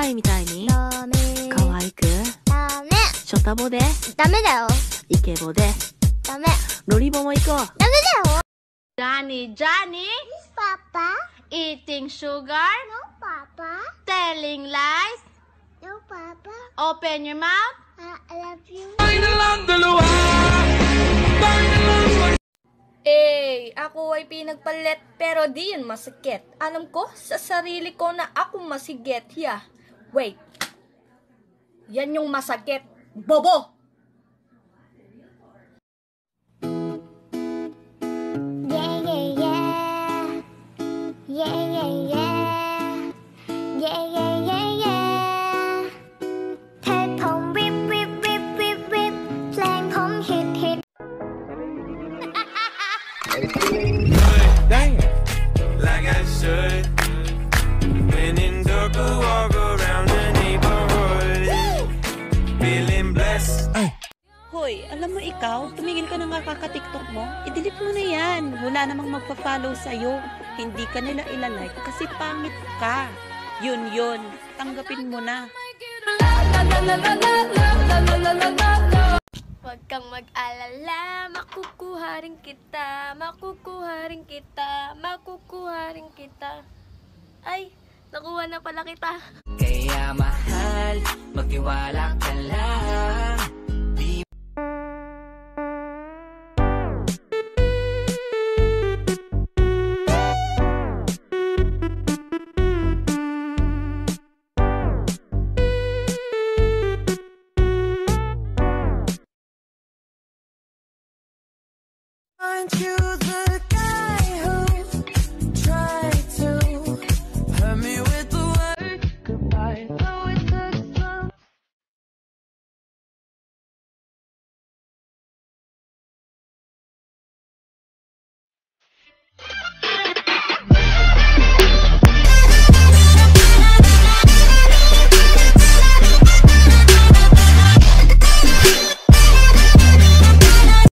パイみたいにダメ。 可愛くダメ。 ショタボでダメだよ。 イケボでダメ。 ロリボも行こう。 ダメだよ。 Johnny, Johnny, Papa? eating sugar, No, Papa. telling lies, No, Papa. open your mouth. I love you. Ako ay pinagpalit pero di yun masakit. Alam ko sa sarili ko na ako masigit. Yeah. Wait. Yan yung masakit. Bobo! Yeah, yeah, yeah. Yeah, yeah, yeah. Yeah, yeah, yeah, yeah. เธอผมวิบวิบวิบวิบวิบเพลงผมฮิตฮิต Damn. Like I should. When in dark, I walk around the neighborhood. Feeling blessed. Hoy, alam mo ikaw, tumigil ka na nga kaka-tiktok mo. I-delete mo na yan. Wala namang magpa-follow sa'yo. Hindi ka nila ilalike kasi pangit ka. Yun. Tanggapin mo na. Huwag kang mag-alala, makukuha rin kita, makukuha rin kita, makukuha rin kita. Ay, nakuha na pala kita. Kaya mahal, magtiwala ka lang.